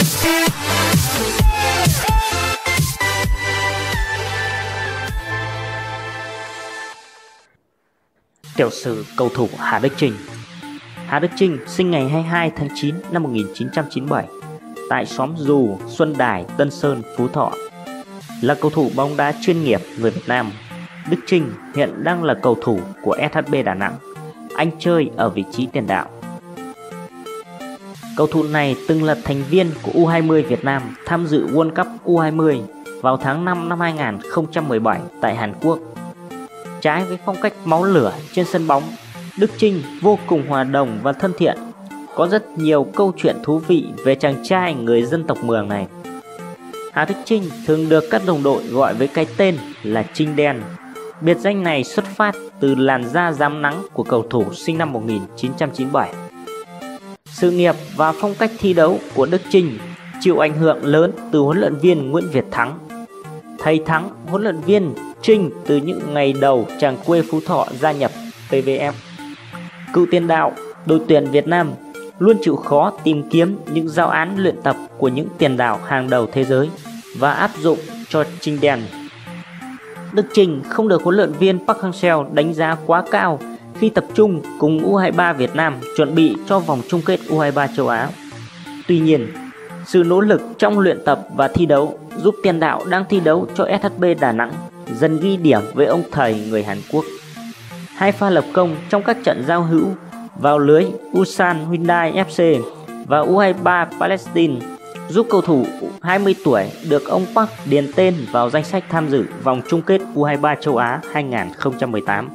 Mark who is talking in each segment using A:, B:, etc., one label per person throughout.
A: Tiểu sử cầu thủ Hà Đức Chinh. Hà Đức Chinh sinh ngày 22 tháng 9 năm 1997 tại xóm Dù, Xuân Đài, Tân Sơn, Phú Thọ. Là cầu thủ bóng đá chuyên nghiệp người Việt Nam, Đức Chinh hiện đang là cầu thủ của SHB Đà Nẵng. Anh chơi ở vị trí tiền đạo. Cầu thủ này từng là thành viên của U20 Việt Nam tham dự World Cup U20 vào tháng 5 năm 2017 tại Hàn Quốc. Trái với phong cách máu lửa trên sân bóng, Đức Chinh vô cùng hòa đồng và thân thiện. Có rất nhiều câu chuyện thú vị về chàng trai người dân tộc Mường này. Hà Đức Chinh thường được các đồng đội gọi với cái tên là Chinh Đen. Biệt danh này xuất phát từ làn da rám nắng của cầu thủ sinh năm 1997. Sự nghiệp và phong cách thi đấu của Đức Chinh chịu ảnh hưởng lớn từ huấn luyện viên Nguyễn Việt Thắng. Thầy Thắng, huấn luyện viên Chinh từ những ngày đầu chàng quê Phú Thọ gia nhập PVF. Cựu tiền đạo đội tuyển Việt Nam luôn chịu khó tìm kiếm những giáo án luyện tập của những tiền đạo hàng đầu thế giới và áp dụng cho Chinh Đen. Đức Chinh không được huấn luyện viên Park Hang-seo đánh giá quá cao khi tập trung cùng U23 Việt Nam chuẩn bị cho vòng chung kết U23 châu Á. Tuy nhiên, sự nỗ lực trong luyện tập và thi đấu giúp tiền đạo đang thi đấu cho SHB Đà Nẵng dần ghi điểm với ông thầy người Hàn Quốc. Hai pha lập công trong các trận giao hữu vào lưới Ulsan Hyundai FC và U23 Palestine giúp cầu thủ 20 tuổi được ông Park điền tên vào danh sách tham dự vòng chung kết U23 châu Á 2018.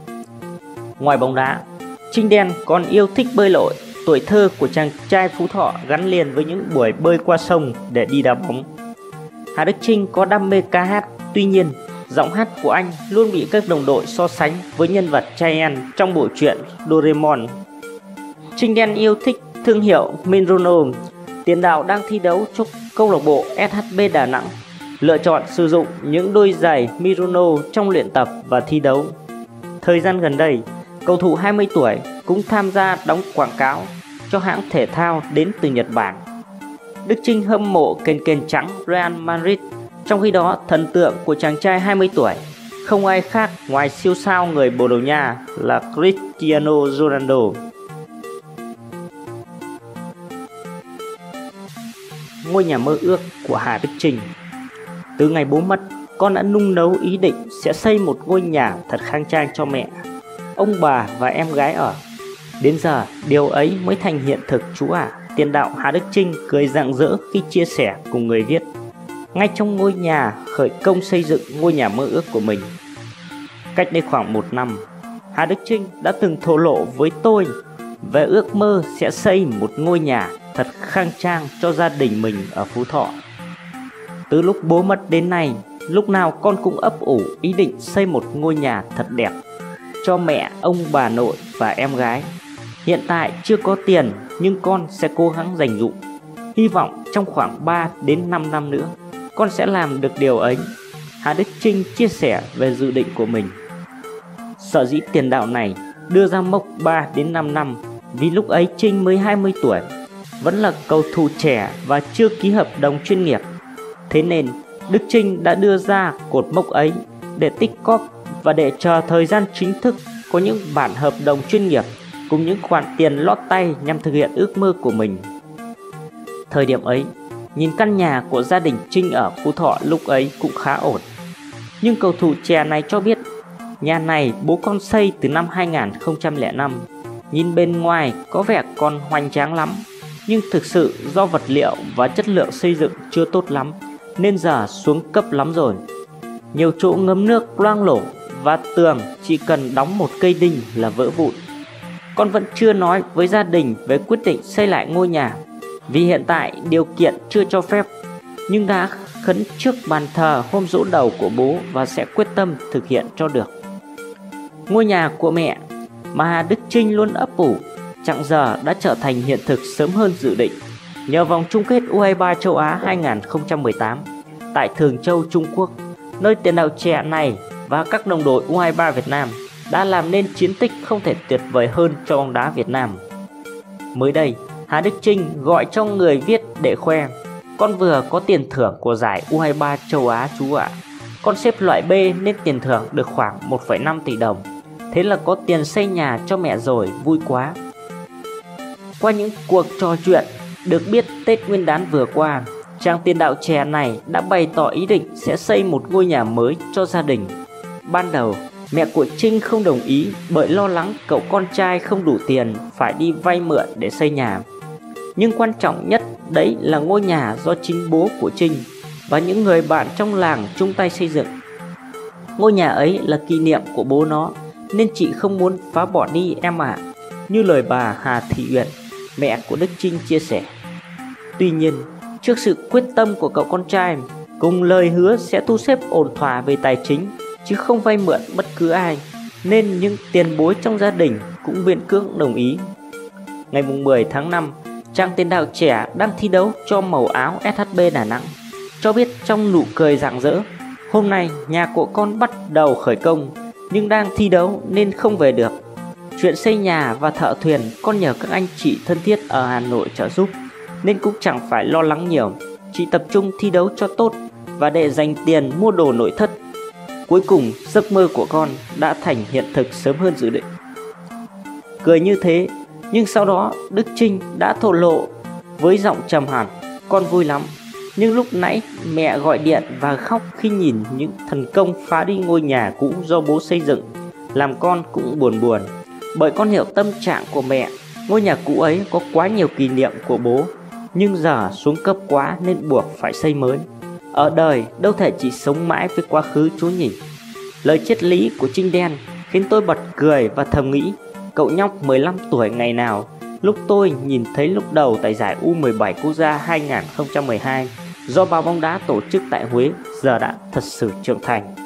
A: Ngoài bóng đá, Chinh Đen còn yêu thích bơi lội. Tuổi thơ của chàng trai Phú Thọ gắn liền với những buổi bơi qua sông để đi đá bóng. Hà Đức Chinh có đam mê ca hát, tuy nhiên giọng hát của anh luôn bị các đồng đội so sánh với nhân vật Chien trong bộ truyện Doraemon. Chinh Đen yêu thích thương hiệu Mizuno. Tiền đạo đang thi đấu cho câu lạc bộ SHB Đà Nẵng lựa chọn sử dụng những đôi giày Mizuno trong luyện tập và thi đấu. Thời gian gần đây, cầu thủ 20 tuổi cũng tham gia đóng quảng cáo cho hãng thể thao đến từ Nhật Bản. Đức Chinh hâm mộ kền trắng Real Madrid, trong khi đó thần tượng của chàng trai 20 tuổi không ai khác ngoài siêu sao người Bồ Đào Nha là Cristiano Ronaldo. Ngôi nhà mơ ước của Hà Đức Chinh. Từ ngày bố mất, con đã nung nấu ý định sẽ xây một ngôi nhà thật khang trang cho mẹ, ông bà và em gái ở. Đến giờ điều ấy mới thành hiện thực chú ạ. Tiền đạo Hà Đức Chinh cười rạng rỡ khi chia sẻ cùng người viết ngay trong ngôi nhà khởi công xây dựng ngôi nhà mơ ước của mình. Cách đây khoảng 1 năm, Hà Đức Chinh đã từng thổ lộ với tôi về ước mơ sẽ xây một ngôi nhà thật khang trang cho gia đình mình ở Phú Thọ. Từ lúc bố mất đến nay, lúc nào con cũng ấp ủ ý định xây một ngôi nhà thật đẹp cho mẹ, ông bà nội và em gái. Hiện tại chưa có tiền nhưng con sẽ cố gắng dành dụm. Hy vọng trong khoảng 3 đến 5 năm nữa con sẽ làm được điều ấy. Hà Đức Chinh chia sẻ về dự định của mình. Sở dĩ tiền đạo này đưa ra mốc 3 đến 5 năm vì lúc ấy Chinh mới 20 tuổi, vẫn là cầu thủ trẻ và chưa ký hợp đồng chuyên nghiệp. Thế nên Đức Chinh đã đưa ra cột mốc ấy để tích cóp và để chờ thời gian chính thức có những bản hợp đồng chuyên nghiệp cùng những khoản tiền lót tay nhằm thực hiện ước mơ của mình. Thời điểm ấy, nhìn căn nhà của gia đình Chinh ở Phú Thọ lúc ấy cũng khá ổn. Nhưng cầu thủ trẻ này cho biết nhà này bố con xây từ năm 2005. Nhìn bên ngoài có vẻ còn hoành tráng lắm, nhưng thực sự do vật liệu và chất lượng xây dựng chưa tốt lắm nên giờ xuống cấp lắm rồi. Nhiều chỗ ngấm nước loang lổ và tường chỉ cần đóng một cây đinh là vỡ vụn. Con vẫn chưa nói với gia đình về quyết định xây lại ngôi nhà vì hiện tại điều kiện chưa cho phép, nhưng đã khấn trước bàn thờ hôm giỗ đầu của bố và sẽ quyết tâm thực hiện cho được. Ngôi nhà của mẹ mà Hà Đức Chinh luôn ấp ủ chẳng giờ đã trở thành hiện thực sớm hơn dự định nhờ vòng chung kết U23 châu Á 2018 tại Thường Châu, Trung Quốc, nơi tiền đạo trẻ này và các đồng đội U23 Việt Nam đã làm nên chiến tích không thể tuyệt vời hơn cho bóng đá Việt Nam. Mới đây, Hà Đức Chinh gọi cho người viết để khoe Con vừa có tiền thưởng của giải U23 châu Á chú ạ. Con xếp loại B nên tiền thưởng được khoảng 1,5 tỷ đồng. Thế là có tiền xây nhà cho mẹ rồi, vui quá. Qua những cuộc trò chuyện, được biết Tết Nguyên đán vừa qua, chàng tiền đạo trẻ này đã bày tỏ ý định sẽ xây một ngôi nhà mới cho gia đình. Ban đầu, mẹ của Trinh không đồng ý bởi lo lắng cậu con trai không đủ tiền phải đi vay mượn để xây nhà. Nhưng quan trọng nhất đấy là ngôi nhà do chính bố của Trinh và những người bạn trong làng chung tay xây dựng. Ngôi nhà ấy là kỷ niệm của bố nó nên chị không muốn phá bỏ đi em ạ, như lời bà Hà Thị Uyển, mẹ của Đức Trinh chia sẻ. Tuy nhiên, trước sự quyết tâm của cậu con trai cùng lời hứa sẽ thu xếp ổn thỏa về tài chính chứ không vay mượn bất cứ ai, nên những tiền bối trong gia đình cũng miễn cưỡng đồng ý. Ngày 10 tháng 5, chàng tiền đạo trẻ đang thi đấu cho màu áo SHB Đà Nẵng cho biết trong nụ cười rạng rỡ: hôm nay nhà của con bắt đầu khởi công nhưng đang thi đấu nên không về được. Chuyện xây nhà và thợ thuyền con nhờ các anh chị thân thiết ở Hà Nội trợ giúp nên cũng chẳng phải lo lắng nhiều, chỉ tập trung thi đấu cho tốt và để dành tiền mua đồ nội thất. Cuối cùng giấc mơ của con đã thành hiện thực sớm hơn dự định. Cười như thế, nhưng sau đó Đức Trinh đã thổ lộ với giọng trầm hẳn: con vui lắm, nhưng lúc nãy mẹ gọi điện và khóc khi nhìn những thần công phá đi ngôi nhà cũ do bố xây dựng, làm con cũng buồn. Bởi con hiểu tâm trạng của mẹ, ngôi nhà cũ ấy có quá nhiều kỷ niệm của bố, nhưng giờ xuống cấp quá nên buộc phải xây mới. Ở đời đâu thể chỉ sống mãi với quá khứ chú nhỉ. Lời triết lý của Trinh Đen khiến tôi bật cười và thầm nghĩ: cậu nhóc 15 tuổi ngày nào, lúc tôi nhìn thấy lúc đầu tại giải U17 quốc gia 2012 do báo bóng đá tổ chức tại Huế, giờ đã thật sự trưởng thành.